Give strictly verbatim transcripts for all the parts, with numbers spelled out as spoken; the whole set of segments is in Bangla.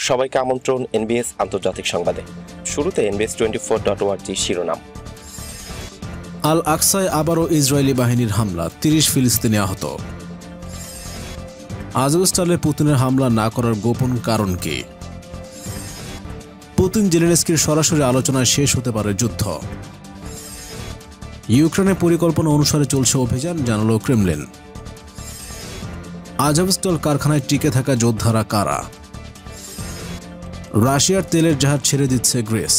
সবাইকে আমন্ত্রণ এনবিএস আন্তর্জাতিক সংবাদে। শুরুতে NBS twenty four dot org শিরোনাম। আল আকসায় আবারও ইসরায়েলি বাহিনীর হামলা, তিরিশ ফিলিস্তিনি আহত। আজবস্টালে পুতিনের হামলা না করার গোপন কারণ কি? পুতিন জেলেনস্কির সরাসরি আলোচনায় শেষ হতে পারে যুদ্ধ। ইউক্রেনের পরিকল্পনা অনুসারে চলছে অভিযান, জানালো ক্রেমলিন। আজবস্টল কারখানায় টিকে থাকা যোদ্ধারা কারা? রাশিয়ার তেলের জাহাজ ছেড়ে দিচ্ছে গ্রিস।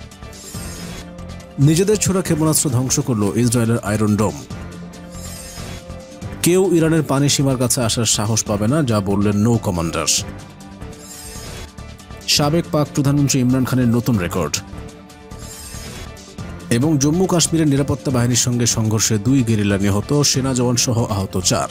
নিজেদের ছোড়া ক্ষেপণাস্ত্র ধ্বংস করল ইসরায়েলের আয়রন ডোম। কেউ ইরানের পানি সীমার কাছে আসার সাহস পাবে না, যা বললেন নৌ কমান্ডার। সাবেক পাক প্রধানমন্ত্রী ইমরান খানের নতুন রেকর্ড। এবং জম্মু কাশ্মীরের নিরাপত্তা বাহিনীর সঙ্গে সংঘর্ষে দুই গেরিলা নিহত, সেনা জওয়ান সহ আহত চার।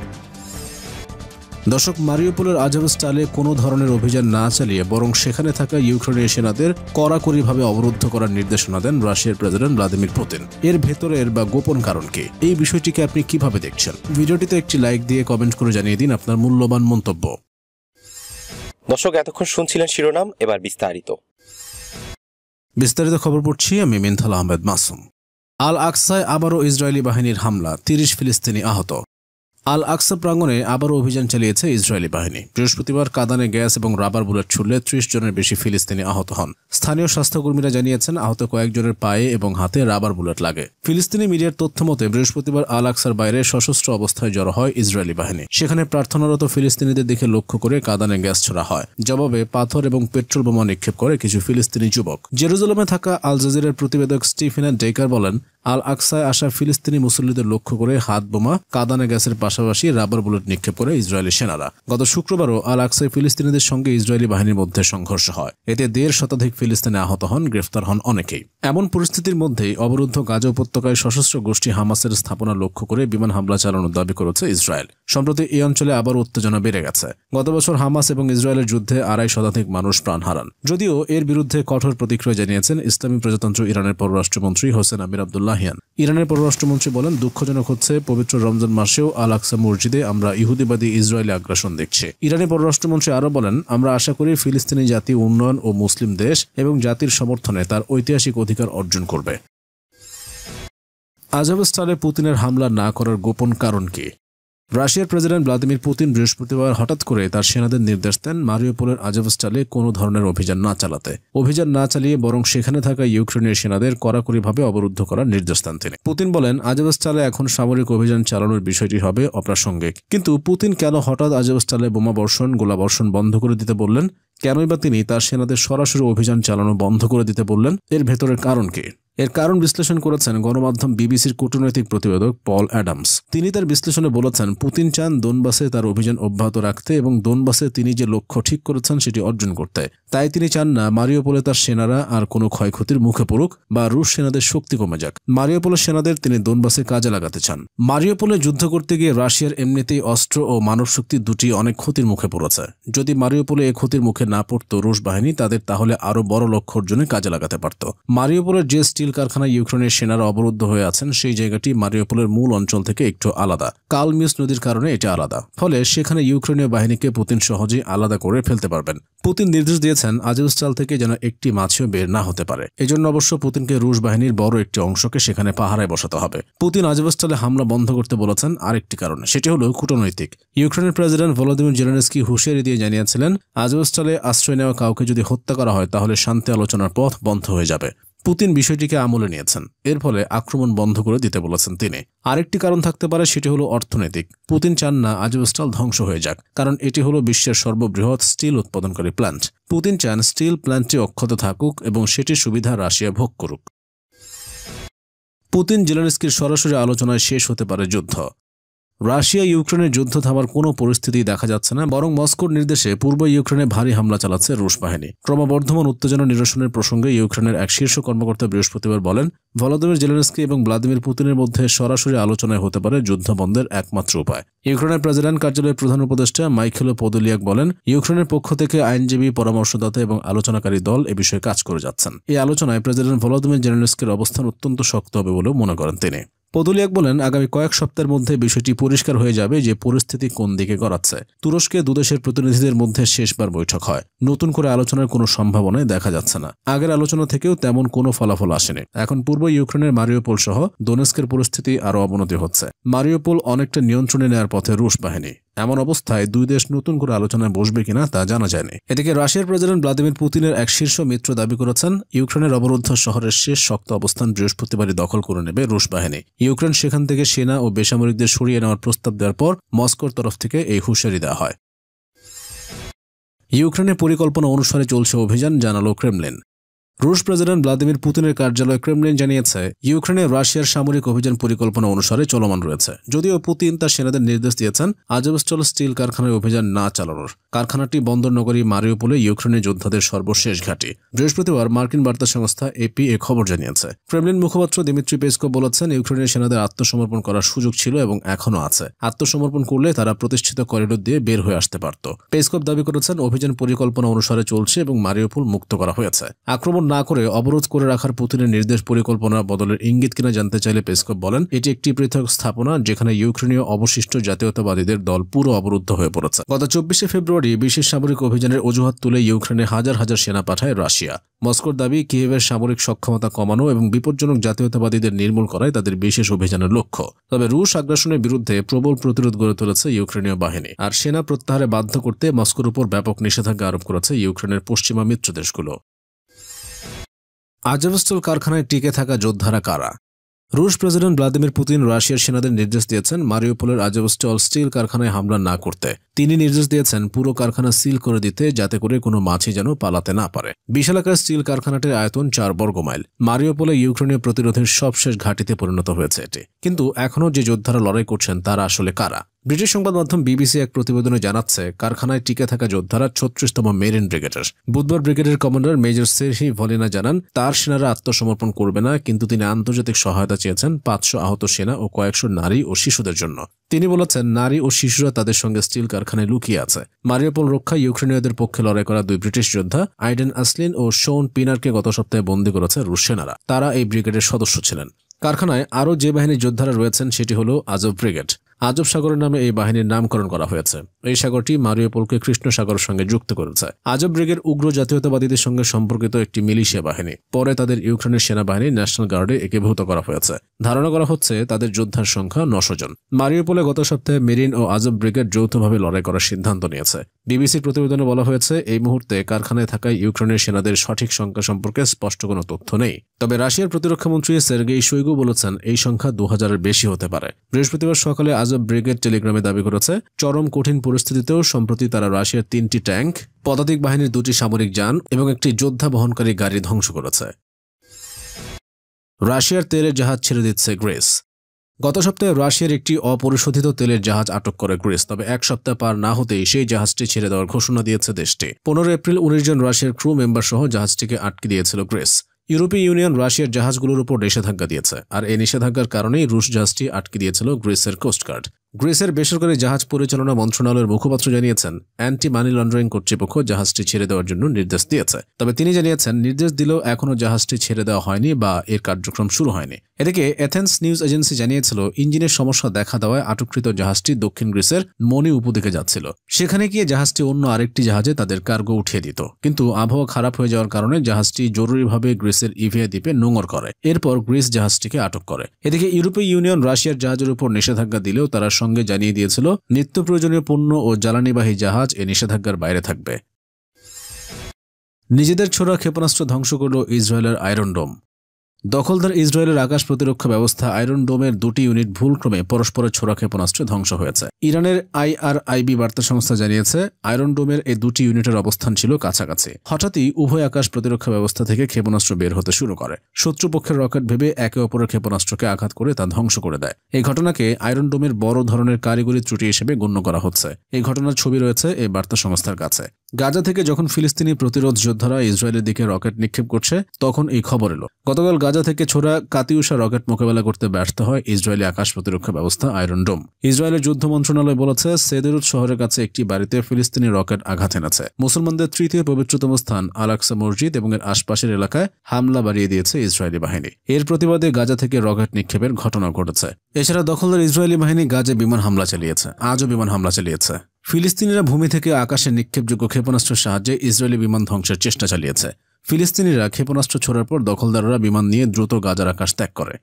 দর্শক, মারিউপোলের আজবস্টালে কোনো ধরনের অভিযান না চালিয়ে বরং সেখানে থাকা ইউক্রেনীয় সেনাদের কড়াকড়িভাবে অবরুদ্ধ করার নির্দেশনা দেন রাশিয়ার প্রেসিডেন্ট ভ্লাদিমির পুতিন। এর ভেতরের বা গোপন কারণ কি? এই বিষয়টিকে আপনি কিভাবে দেখছেন? ভিডিওটিতে একটি লাইক দিয়ে কমেন্ট করে জানিয়ে দিন আপনার মূল্যবান মন্তব্য। দর্শক, এতক্ষণ শুনছিলেন শিরোনাম, এবার বিস্তারিত বিস্তারিত খবর পড়ছি আমি মিনথাল আহমেদ মাসুম। আল আকসায় আবারও ইসরায়েলি বাহিনীর হামলা, তিরিশ ফিলিস্তিনি আহত। আল আকসা প্রাঙ্গণে আবারও অভিযান চালিয়েছে ইসরায়েলি বাহিনী। বৃহস্পতিবার কাঁদানে গ্যাস এবং রাবার বুলেট ছুড়লে ত্রিশ জনের বেশি ফিলিস্তিনি আহত হন। স্থানীয় স্বাস্থ্যকর্মীরা জানিয়েছেন আহত কয়েকজনের পায়ে এবং হাতে রাবার বুলেট লাগে। ফিলিস্তিনি মিডিয়ার তথ্য মতে বৃহস্পতিবার আল আকসার বাইরে সশস্ত্র অবস্থায় জড়ো হয় ইসরায়েলি বাহিনী। সেখানে প্রার্থনারত ফিলিস্তিনিদের দিকে লক্ষ্য করে কাঁদানে গ্যাস ছোড়া হয়। জবাবে পাথর এবং পেট্রোল বোমা নিক্ষেপ করে কিছু ফিলিস্তিনি যুবক। জেরুজালেমে থাকা আল জাজিরার প্রতিবেদক স্টিফেন ডেকার বলেন, আল আকসায় আসা ফিলিস্তিনি মুসল্লিদের লক্ষ্য করে হাত বোমা, কাঁদানে গ্যাসের পাশাপাশি রাবার বুলেট নিক্ষেপ করে ইসরায়েলি সেনারা। গত শুক্রবারও আল আকসায় ফিলিস্তিনিদের সঙ্গে ইসরায়েলি বাহিনীর মধ্যে সংঘর্ষ হয়। এতে দেড় শতাধিক ফিলিস্তিনি আহত হন, গ্রেফতার হন অনেকেই। এমন পরিস্থিতির মধ্যেই অবরুদ্ধ গাজা উপত্যকায় সশস্ত্র গোষ্ঠী হামাসের স্থাপনা লক্ষ্য করে বিমান হামলা চালানোর দাবি করেছে ইসরায়েল। সম্প্রতি এই অঞ্চলে আবার উত্তেজনা বেড়ে গেছে। গত বছর হামাস এবং ইসরায়েলের যুদ্ধে আড়াই শতাধিক মানুষ প্রাণ হারান। যদিও এর বিরুদ্ধে কঠোর প্রতিক্রিয়া জানিয়েছেন ইসলামী প্রজাতন্ত্র ইরানের পররাষ্ট্রমন্ত্রী হোসেন আমির আবদুল্লাহিয়ান। ইরানের পররাষ্ট্রমন্ত্রী বলেন, দুঃখজনক হচ্ছে পবিত্র রমজান মাসেও আল আকসা মসজিদে আমরা ইহুদিবাদী ইসরায়েলি আগ্রাসন দেখছি। ইরানি পররাষ্ট্রমন্ত্রী আরও বলেন, আমরা আশা করি ফিলিস্তিনি জাতি উন্নয়ন ও মুসলিম দেশ এবং জাতির সমর্থনে তার ঐতিহাসিক অধিকার অর্জন করবে। আজবস্টালে পুতিনের হামলা না করার গোপন কারণ কি? রাশিয়ার প্রেসিডেন্ট ভ্লাদিমির পুতিন বৃহস্পতিবার হঠাৎ করে তার সেনাদের নির্দেশ দেন মারিউপোলের আজবস্টালে কোনো ধরনের অভিযান না চালাতে। অভিযান না চালিয়ে বরং সেখানে থাকা ইউক্রেনীয় সেনাদের কড়াকড়িভাবে অবরুদ্ধ করার নির্দেশ দেন তিনি। পুতিন বলেন, আজবস্টালে এখন সামরিক অভিযান চালানোর বিষয়টি হবে অপ্রাসঙ্গিক। কিন্তু পুতিন কেন হঠাৎ আজবস্টালে বোমা বর্ষণ, গোলা বর্ষণ বন্ধ করে দিতে বললেন? কেনই বা তিনি তার সেনাদের সরাসরি অভিযান চালানো বন্ধ করে দিতে বললেন? এর ভেতরের কারণ কি? এর কারণ বিশ্লেষণ করেছেন গণমাধ্যম বিবিসির কূটনৈতিক প্রতিবেদক পল অ্যাডামস। তিনি তার বিশ্লেষণে বলেছেন, পুতিন চান দোনবাসে তার অভিযান অব্যাহত রাখতে এবং দোনবাসে তিনি যে লক্ষ্য ঠিক করেছেন সেটি অর্জন করতে। তাই তিনি চান না মারিউপোলে তার সেনারা আর কোনো ক্ষয়ক্ষতির মুখে পড়ুক বা রুশ সেনাদের শক্তি কমে যাক। মারিউপোলের সেনাদের তিনি দোনবাসে কাজে লাগাতে চান। মারিউপোলে যুদ্ধ করতে গিয়ে রাশিয়ার এমনিতেই অস্ত্র ও মানব শক্তি দুটি অনেক ক্ষতির মুখে পড়েছে। যদি মারিউপোলে এ ক্ষতির মুখে না পড়তো রুশ বাহিনী, তাদের তাহলে আরও বড় লক্ষ্য অর্জনে কাজে লাগাতে পারত। মারিউপোলের যে স্টিল কারখানায় ইউক্রেনের সেনারা অবরুদ্ধ হয়ে আছেন, সেই জায়গাটি মারিউপোলের মূল অঞ্চল থেকে একটু আলাদা। কালমিউস নদীর কারণে এটা আলাদা। ফলে সেখানে ইউক্রেনীয় বাহিনীকে পুতিন সহজেই আলাদা করে ফেলতে পারবেন। পুতিন নির্দেশ দিয়েছেন আজবস্টাল থেকে যেন একটি মাছও বের না হতে পারে। এজন্য অবশ্য পুতিনকে রুশ বাহিনীর বড় একটি অংশকে সেখানে পাহারায় বসাতে হবে। পুতিন আজবস্টালে হামলা বন্ধ করতে বলেছেন আরেকটি কারণে, সেটি হলো কূটনৈতিক। ইউক্রেনের প্রেসিডেন্ট ভলোদিমির জেলেনস্কি হুঁশিয়ারি দিয়ে জানিয়েছিলেন, আজবস্টালে আশ্রয় নেওয়া কাউকে যদি হত্যা করা হয় তাহলে শান্তি আলোচনার পথ বন্ধ হয়ে যাবে। পুতিন বিষয়টিকে আমলে নিয়েছেন। এর ফলে আক্রমণ বন্ধ করে দিতে বলেছেন তিনি। আরেকটি কারণ থাকতে পারে, সেটি হলো অর্থনৈতিক। পুতিন চান না আজবস্টাল ধ্বংস হয়ে যাক, কারণ এটি হলো বিশ্বের সর্ববৃহৎ স্টিল উৎপাদনকারী প্ল্যান্ট। পুতিন চান স্টিল প্ল্যান্টটি অক্ষত থাকুক এবং সেটির সুবিধা রাশিয়া ভোগ করুক। পুতিন জেলেনস্কির সরাসরি আলোচনায় শেষ হতে পারে যুদ্ধ। রাশিয়া ইউক্রেনের যুদ্ধ থামার কোনো পরিস্থিতি দেখা যাচ্ছে না, বরং মস্কোর নির্দেশে পূর্ব ইউক্রেনে ভারী হামলা চালাচ্ছে রুশ বাহিনী। ক্রমবর্ধমান উত্তেজনা নিরসনের প্রসঙ্গে ইউক্রেনের এক শীর্ষ কর্মকর্তা বৃহস্পতিবার বলেন, ভলোদিমির জেলেনস্কি এবং ভ্লাদিমির পুতিনের মধ্যে সরাসরি আলোচনায় হতে পারে যুদ্ধ বন্ধের একমাত্র উপায়। ইউক্রেনের প্রেসিডেন্ট কার্যালয়ের প্রধান উপদেষ্টা মাইখেল পোদোলিয়াক বলেন, ইউক্রেনের পক্ষ থেকে আইনজীবী, পরামর্শদাতা এবং আলোচনাকারী দল এ বিষয়ে কাজ করে যাচ্ছেন। এই আলোচনায় প্রেসিডেন্ট ভলোদিমির জেলেনস্কির অবস্থান অত্যন্ত শক্ত হবে বলেও মনে করেন তিনি। পদলিয়াক বলেন, আগামী কয়েক সপ্তাহের মধ্যে বিষয়টি পরিষ্কার হয়ে যাবে যে পরিস্থিতি কোন দিকে গড়াচ্ছে। তুরস্কে দুদেশের প্রতিনিধিদের মধ্যে শেষবার বৈঠক হয়। নতুন করে আলোচনার কোনো সম্ভাবনাই দেখা যাচ্ছে না। আগের আলোচনা থেকেও তেমন কোনো ফলাফল আসেনি। এখন পূর্ব ইউক্রেনের মারিউপোল সহ দোনেস্কের পরিস্থিতি আরও অবনতি হচ্ছে। মারিউপোল অনেকটা নিয়ন্ত্রণে নেওয়ার পথে রুশ বাহিনী। এমন অবস্থায় দুই দেশ নতুন করে আলোচনায় বসবে কিনা তা জানা যায়নি। এদিকে রাশিয়ার প্রেসিডেন্ট ভ্লাদিমির পুতিনের এক শীর্ষ মিত্র দাবি করেছেন, ইউক্রেনের অবরুদ্ধ শহরের শেষ শক্ত অবস্থান বৃহস্পতিবারই দখল করে নেবে রুশ বাহিনী। ইউক্রেন সেখান থেকে সেনা ও বেসামরিকদের সরিয়ে নেওয়ার প্রস্তাব দেওয়ার পর মস্কোর তরফ থেকে এই হুঁশিয়ারি দেওয়া হয়। ইউক্রেনের পরিকল্পনা অনুসারে চলছে অভিযান, জানালো ক্রেমলিন। রুশ প্রেসিডেন্ট ভ্লাদিমির পুতিনের কার্যালয় ক্রেমলিন জানিয়েছে, ইউক্রেনে রাশিয়ার সামরিক অভিযান পরিকল্পনা অনুসারে চলমান রয়েছে। যদিও পুতিন তার সেনাদের নির্দেশ দিয়েছেন আজভস্টল স্টিল কারখানায় অভিযান না চালানোর। কারখানাটি বন্দর নগরী মারিউপোলে ইউক্রেনের যোদ্ধাদের সর্বশেষ ঘাঁটি। বৃহস্পতিবার মার্কিন বার্তা সংস্থা এপি এ খবর জানিয়েছে। ক্রেমলিন মুখপাত্র দিমিত্রি পেসকভ বলেছেন, ইউক্রেনের সেনাদের আত্মসমর্পণ করার সুযোগ ছিল এবং এখনও আছে। আত্মসমর্পণ করলে তারা প্রতিষ্ঠিত করিডোর দিয়ে বের হয়ে আসতে পারত। পেসকভ দাবি করেছেন, অভিযান পরিকল্পনা অনুসারে চলছে এবং মারিউপোল মুক্ত করা হয়েছে। আক্রমণ না করে অবরোধ করে রাখার পুতিনের নির্দেশ পরিকল্পনা বদলের ইঙ্গিত কিনা জানতে চাইলে পেসকভ বলেন, এটি একটি পৃথক স্থাপনা যেখানে ইউক্রেনীয় অবশিষ্ট জাতীয়তাবাদীদের দল পুরো অবরুদ্ধ হয়ে পড়েছে। গত চব্বিশে ফেব্রুয়ারি বিশেষ সামরিক অভিযানের অজুহাত তুলে ইউক্রেনে হাজার হাজার সেনা পাঠায় রাশিয়া। মস্কোর দাবি, কিয়েভের সামরিক সক্ষমতা কমানো এবং বিপজ্জনক জাতীয়তাবাদীদের নির্মূল করাই তাদের বিশেষ অভিযানের লক্ষ্য। তবে রুশ আগ্রাসনের বিরুদ্ধে প্রবল প্রতিরোধ গড়ে তুলেছে ইউক্রেনীয় বাহিনী, আর সেনা প্রত্যাহারে বাধ্য করতে মস্কোর উপর ব্যাপক নিষেধাজ্ঞা আরোপ করেছে ইউক্রেনের পশ্চিমা মিত্র দেশগুলো। আজভস্টল কারখানায় টিকে থাকা যোদ্ধারা কারা? রুশ প্রেসিডেন্ট ভ্লাদিমির পুতিন রাশিয়ার সেনাদের নির্দেশ দিয়েছেন মারিউপোলের আজভস্টল স্টিল কারখানায় হামলা না করতে। তিনি নির্দেশ দিয়েছেন পুরো কারখানা সিল করে দিতে, যাতে করে কোনো মাছি যেন পালাতে না পারে। বিশালাকার স্টিল কারখানাটির আয়তন চার বর্গমাইল। মারিউপোলে ইউক্রেনীয় প্রতিরোধের সবশেষ ঘাঁটিতে পরিণত হয়েছে এটি। কিন্তু এখনও যে যোদ্ধারা লড়াই করছেন তারা আসলে কারা? ব্রিটিশ সংবাদ মাধ্যম বিবিসি এক প্রতিবেদনে জানাচ্ছে, কারখানায় টিকে থাকা যোদ্ধারা ছত্রিশতম মেরিন ব্রিগেডের। বুধবার ব্রিগেডের কমান্ডার মেজর সেরহি ভলিনা জানান, তার সেনারা আত্মসমর্পণ করবে না, কিন্তু তিনি আন্তর্জাতিক সহায়তা চেয়েছেন পাঁচশো আহত সেনা ও কয়েকশো নারী ও শিশুদের জন্য। তিনি বলেছেন, নারী ও শিশুরা তাদের সঙ্গে স্টিল কারখানায় লুকিয়ে আছে। মারিউপোল রক্ষায় ইউক্রেনীয়দের পক্ষে লড়াই করা দুই ব্রিটিশ যোদ্ধা আইডেন আসলিন ও শোন পিনারকে গত সপ্তাহে বন্দী করেছে রুশ সেনারা। তারা এই ব্রিগেডের সদস্য ছিলেন। কারখানায় আরও যে বাহিনীর যোদ্ধারা রয়েছেন সেটি হল আজভ ব্রিগেড। আজব সাগরের নামে এই বাহিনীর নামকরণ করা হয়েছে। এই সাগরটি মারিউপোলকে কৃষ্ণ সাগরের সঙ্গে যুক্ত করেছে। আজব ব্রিগেড উগ্র জাতীয়তাবাদীদের সঙ্গে সম্পর্কিত একটি মিলিশিয়া বাহিনী। পরে তাদের ইউক্রেনের সেনাবাহিনী ন্যাশনাল গার্ডে একীভূত করা হয়েছে। ধারণা করা হচ্ছে তাদের যোদ্ধার সংখ্যা নশো জন। মারিউপোলে গত সপ্তাহে মেরিন ও আজব ব্রিগেড যৌথভাবে লড়াই করার সিদ্ধান্ত নিয়েছে। বিবিসির প্রতিবেদনে বলা হয়েছে, এই মুহূর্তে কারখানায় থাকায় ইউক্রেনের সেনাদের সঠিক সংখ্যা সম্পর্কে স্পষ্ট কোনো তথ্য নেই। তবে রাশিয়ার প্রতিরক্ষামন্ত্রী সের্গেই শোইগু বলেছেন, এই সংখ্যা দু হাজারের বেশি হতে পারে। বৃহস্পতিবার সকালে আজব ব্রিগেড টেলিগ্রামে দাবি করেছে, চরম কঠিন পরিস্থিতিতেও সম্প্রতি তারা রাশিয়ার তিনটি ট্যাঙ্ক, পদাতিক বাহিনীর দুটি সামরিক যান এবং একটি যোদ্ধা বহনকারী গাড়ি ধ্বংস করেছে। রাশিয়ার তেলের জাহাজ ছেড়ে দিচ্ছে গ্রিস। গত সপ্তাহে রাশিয়ার একটি অপরিশোধিত তেলের জাহাজ আটক করে গ্রিস। তবে এক সপ্তাহ পার না হতেই সেই জাহাজটি ছেড়ে দেওয়ার ঘোষণা দিয়েছে দেশটি। পনেরো এপ্রিল উনিশ জন রাশিয়ার ক্রু মেম্বার সহ জাহাজটিকে আটকে দিয়েছিল গ্রিস। ইউরোপীয় ইউনিয়ন রাশিয়ার জাহাজগুলোর উপর নিষেধাজ্ঞা দিয়েছে, আর এই নিষেধাজ্ঞার কারণেই রুশ জাহাজটি আটকে দিয়েছিল গ্রিসের কোস্টগার্ড। গ্রিসের বেসরকারি জাহাজ পরিচালনা মন্ত্রণালয়ের মুখপাত্র জানিয়েছেন, অ্যান্টি মানি লন্ডারিং কর্তৃপক্ষ জাহাজটি ছেড়ে দেওয়ার জন্য নির্দেশ দিয়েছে। তবে তিনি জানিয়েছেন, নির্দেশ দিলেও এখনও জাহাজটি ছেড়ে দেওয়া হয়নি বা এর কার্যক্রম শুরু হয়নি। এদিকে এথেন্স নিউজ এজেন্সি জানিয়েছিল, ইঞ্জিনের সমস্যা দেখা দেওয়ায় আটককৃত জাহাজটি দক্ষিণ গ্রিসের মনি উপদ্বীপে যাচ্ছিল। সেখানে গিয়ে জাহাজটি অন্য আরেকটি জাহাজে তাদের কার্গো উঠিয়ে দিত, কিন্তু আবহাওয়া খারাপ হয়ে যাওয়ার কারণে জাহাজটি জরুরিভাবে গ্রিসের ইভিয়া দ্বীপে নোঙর করে। এরপর গ্রিস জাহাজটিকে আটক করে। এদিকে ইউরোপীয় ইউনিয়ন রাশিয়ার জাহাজের উপর নিষেধাজ্ঞা দিলেও তারা সঙ্গে জানিয়ে দিয়েছিল, নিত্য প্রয়োজনীয় পণ্য ও জ্বালানিবাহী জাহাজ এ নিষেধাজ্ঞার বাইরে থাকবে। নিজেদের ছোড়া ক্ষেপণাস্ত্র ধ্বংস করল ইসরায়েলের আয়রন ডোম। দখলদার ইসরায়েলের আকাশ প্রতিরক্ষা ব্যবস্থা আয়রন ডোমের দুটি ইউনিট ভুলক্রমে পরস্পরের ছোড়া ক্ষেপণাস্ত্রে ধ্বংস হয়েছে। ইরানের আইআরআইবি বার্তা সংস্থা জানিয়েছে, আয়রন ডোমের এই দুটি ইউনিটের অবস্থান ছিল কাছাকাছি। হঠাৎই উভয় আকাশ প্রতিরক্ষা ব্যবস্থা থেকে ক্ষেপণাস্ত্র বের হতে শুরু করে। শত্রুপক্ষের রকেট ভেবে একে অপরের ক্ষেপণাস্ত্রকে আঘাত করে তা ধ্বংস করে দেয়। এই ঘটনাকে আয়রন ডোমের বড় ধরনের কারিগরি ত্রুটি হিসেবে গণ্য করা হচ্ছে। এই ঘটনার ছবি রয়েছে এই বার্তা সংস্থার কাছে। গাজা থেকে যখন ফিলিস্তিনি প্রতিরোধ যোদ্ধারা ইসরায়েলের দিকে রকেট নিক্ষেপ করছে তখন এই খবর এলো। গতকাল গাজা থেকে ছোড়া কাতিউষা রকেট মোকাবেলা করতে ব্যর্থ হয় ইসরায়েলি আকাশ প্রতিরক্ষা ব্যবস্থা আয়রন ডোম। ইসরায়েলের যুদ্ধ মন্ত্রণালয় বলেছে সেদেরুত শহরের কাছে একটি বাড়িতে ফিলিস্তিনি রকেট আঘাত এনেছে। মুসলমানদের তৃতীয় পবিত্রতম স্থান আল আকসা মসজিদ এবং এর আশপাশের এলাকায় হামলা বাড়িয়ে দিয়েছে ইসরায়েলি বাহিনী। এর প্রতিবাদে গাজা থেকে রকেট নিক্ষেপের ঘটনা ঘটেছে। এছাড়া দখলদার ইসরায়েলি বাহিনী গাজে বিমান হামলা চালিয়েছে, আজও বিমান হামলা চালিয়েছে। ফিলিস্তিনিরা ভূমি থেকে আকাশে নিক্ষেপযোগ্য ক্ষেপণাস্ত্রের সাহায্যে ইসরায়েলি বিমান ধ্বংসের চেষ্টা চালিয়েছে। ফিলিস্তিনিরা ক্ষেপণাস্ত্র ছোড়ার পর দখলদাররা বিমান নিয়ে দ্রুত গাজার আকাশ ত্যাগ করে।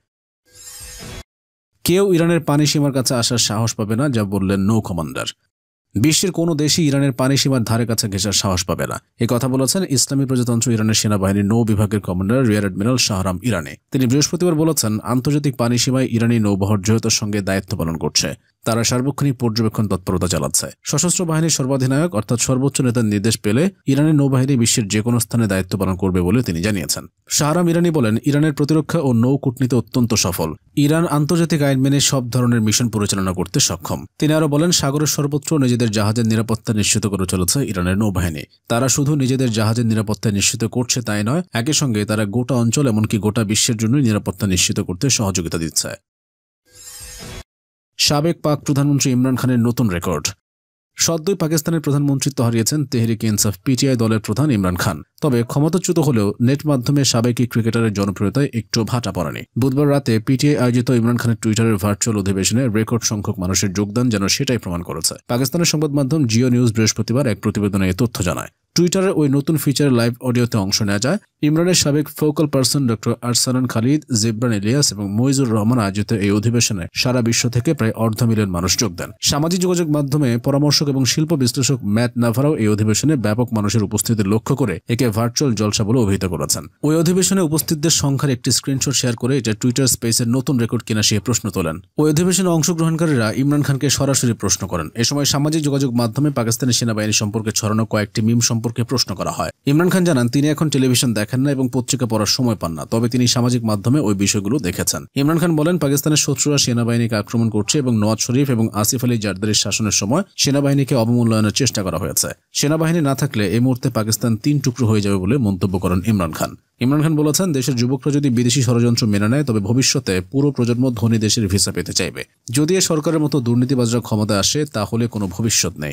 কেউ ইরানের পানি সীমার কাছে আসার সাহস পাবে না, যা বললেন নৌ কমান্ডার। বিশ্বের কোনো দেশই ইরানের পানি সীমার ধারে কাছে ঘেঁষার সাহস পাবে না, এ কথা বলেছেন ইসলামী প্রজাতন্ত্র ইরানের সেনাবাহিনীর নৌ বিভাগের commander rear admiral Shahram Irani. তিনি বৃহস্পতিবার বলেছেন, আন্তর্জাতিক পানি সীমায় ইরানি নৌবহর দৃঢ়তার সঙ্গে দায়িত্ব পালন করছে। তারা সার্বক্ষণিক পর্যবেক্ষণ তৎপরতা চালাচ্ছে। সশস্ত্র বাহিনীর সর্বাধিনায়ক অর্থাৎ সর্বোচ্চ নেতার নির্দেশ পেলে ইরানের নৌবাহিনী বিশ্বের যে কোনো স্থানে দায়িত্ব পালন করবে বলে তিনি জানিয়েছেন। শাহরাম ইরানি বলেন, ইরানের প্রতিরক্ষা ও নৌ কূটনীতি অত্যন্ত সফল। ইরান আন্তর্জাতিক আইন মেনে সব ধরনের মিশন পরিচালনা করতে সক্ষম। তিনি আরও বলেন, সাগরের সর্বত্র নিজেদের জাহাজের নিরাপত্তা নিশ্চিত করে চলেছে ইরানের নৌবাহিনী। তারা শুধু নিজেদের জাহাজের নিরাপত্তা নিশ্চিত করছে তাই নয়, একই সঙ্গে তারা গোটা অঞ্চল এমনকি গোটা বিশ্বের জন্য নিরাপত্তা নিশ্চিত করতে সহযোগিতা দিচ্ছে। সাবেক পাক প্রধানমন্ত্রী ইমরান খানের নতুন রেকর্ড। সদ্যই পাকিস্তানের প্রধানমন্ত্রিত্ব হারিয়েছেন তেহরিক ইনসাফ পিটিআই দলের প্রধান ইমরান খান। তবে ক্ষমতাচ্যুত হলেও নেট মাধ্যমে সাবেক ক্রিকেটারের জনপ্রিয়তায় একটু ভাটা পড়েনি। বুধবার রাতে পিটিআই আয়োজিত ইমরান খানের টুইটারের ভার্চুয়াল অধিবেশনে রেকর্ড সংখ্যক মানুষের যোগদান যেন সেটাই প্রমাণ করেছে। পাকিস্তানের সংবাদ মাধ্যম জিও নিউজ বৃহস্পতিবার এক প্রতিবেদনে এই তথ্য জানায়। টুইটারের ওই নতুন ফিচারে লাইভ অডিওতে অংশ নেওয়া যায়। ইমরানের সাবেক focal person doctor Arsalan Khalid, Jibran Ilyas এবং মইজুর রহমান আয়োজিত এই অধিবেশনে সারা বিশ্ব থেকে প্রায় অর্ধ মিলিয়ন মানুষ যোগ দেন। সামাজিক যোগাযোগ মাধ্যমে পরামর্শক এবং শিল্প বিশ্লেষক ম্যাট নাভারাও এই অধিবেশনে ব্যাপক মানুষের উপস্থিতি লক্ষ্য করে একে ভার্চুয়াল জলসা বলে অভিহিত করেছেন। ওই অধিবেশনে উপস্থিতদের সংখ্যার একটি স্ক্রিনশট শেয়ার করে এটা টুইটার স্পেসের নতুন রেকর্ড কিনা সে প্রশ্ন তোলেন। ওই অধিবেশনে অংশগ্রহণকারীরা ইমরান খানকে সরাসরি প্রশ্ন করেন। এ সময় সামাজিক যোগাযোগ মাধ্যমে পাকিস্তানি সেনাবাহিনী সম্পর্কে ছড়ানো কয়েকটি মিম সম্পর্কে প্রশ্ন করা হয়। ইমরান খান জানান, তিনি এখন টেলিভিশন দেখেন না এবং পত্রিকা পড়ার সময় পান না, তবে তিনি সামাজিক মাধ্যমে ওই বিষয়গুলো দেখেছেন। ইমরান খান বলেন, পাকিস্তানের শত্রুরা সেনাবাহিনীকে আক্রমণ করছে এবং নওয়াজ শরীফ এবং আসিফ আলী জারদারির শাসনের সময় সেনাবাহিনীকে অবমূল্যায়নের চেষ্টা করা হয়েছে। সেনাবাহিনী না থাকলে এই মুহূর্তে পাকিস্তান তিন টুকরো হয়ে যাবে বলে মন্তব্য করেন ইমরান খান। ইমরান খান বলেছেন, দেশের যুবকরা যদি বিদেশি ষড়যন্ত্র মেনে নেয় তবে ভবিষ্যতে পুরো প্রজন্ম ধনী দেশের ভিসা পেতে চাইবে। যদি এ সরকারের মতো দুর্নীতিবাজরা ক্ষমতায় আসে তাহলে কোনো ভবিষ্যৎ নেই।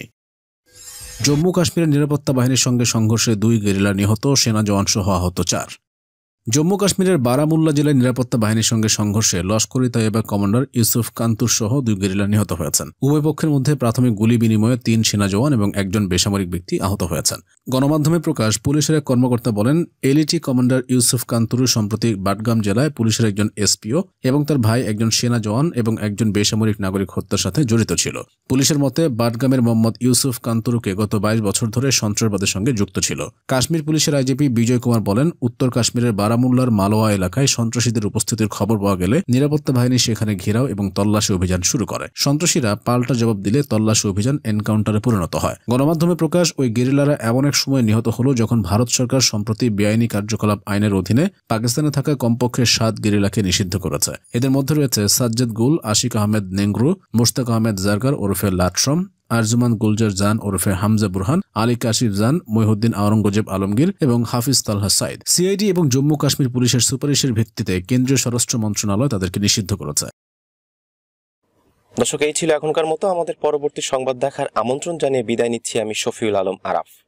জম্মু কাশ্মীরের নিরাপত্তা বাহিনীর সঙ্গে সংঘর্ষে দুই গেরিলা নিহত, সেনা জওয়ান সহ আহত চার। জম্মু কাশ্মীরের বারামুল্লা জেলায় নিরাপত্তা বাহিনীর সঙ্গে সংঘর্ষে লস্কর-ই তৈয়বা কমান্ডার ইউসুফ কান্তুর সহ দুই গেরিলা নিহত হয়েছেন। উভয় পক্ষের মধ্যে প্রাথমিক গুলি বিনিময়ে তিন সেনা জওয়ান এবং একজন বেসামরিক ব্যক্তি আহত হয়েছেন। গণমাধ্যমে প্রকাশ, পুলিশের এক কর্মকর্তা বলেন, এলইটি কমান্ডার ইউসুফ কান্তুর সম্প্রতি বাটগাম জেলায় পুলিশের একজন এসপিও এবং তার ভাই একজন সেনা জওয়ান এবং একজন বেসামরিক নাগরিক হত্যার সাথে জড়িত ছিল। পুলিশের মতে বাটগামের মোহাম্মদ ইউসুফ কান্তুরকে গত বাইশ বছর ধরে সন্ত্রাসবাদের সঙ্গে যুক্ত ছিল। কাশ্মীর পুলিশের আইজিপি বিজয় কুমার বলেন, উত্তর কাশ্মীরের বারামুল্লার মালোয়া এলাকায় সন্ত্রাসীদের উপস্থিতির খবর পাওয়া গেলে নিরাপত্তা বাহিনী সেখানে ঘেরাও এবং তল্লাশি অভিযান শুরু করে। সন্ত্রাসীরা পাল্টা জবাব দিলে তল্লাশি অভিযান এনকাউন্টারে পরিণত হয়। গণমাধ্যমে প্রকাশ, ওই গেরিলারা এমন এক সময় নিহত হলো যখন ভারত সরকার সম্প্রতি বেআইনি কার্যকলাপ আইনের অধীনে পাকিস্তানে থাকা কমপক্ষে সাত গেরিলাকে নিষিদ্ধ করেছে। এদের মধ্যে রয়েছে সাজ্জাদ গুল, আশিক আহমেদ নেংরু, মুশতাক আহমেদ জারগার ওরফে লাট্রম, আরজুমান গুলজার জান ওরফে হামজা বুরহান, আলী কাশিফ জান, মহিউদ্দিন আওরঙ্গজেব আলমগীর এবং হাফিজ তালহা সাইদ। সিআইডি এবং জম্মু কাশ্মীর পুলিশের সুপারিশের ভিত্তিতে কেন্দ্রীয় স্বরাষ্ট্র মন্ত্রণালয় তাদেরকে নিষিদ্ধ করেছে। দর্শক, এই ছিল এখনকার মতো। আমাদের পরবর্তী সংবাদ দেখার আমন্ত্রণ জানিয়ে বিদায় নিচ্ছি আমি শফিউল আলম আরাফ।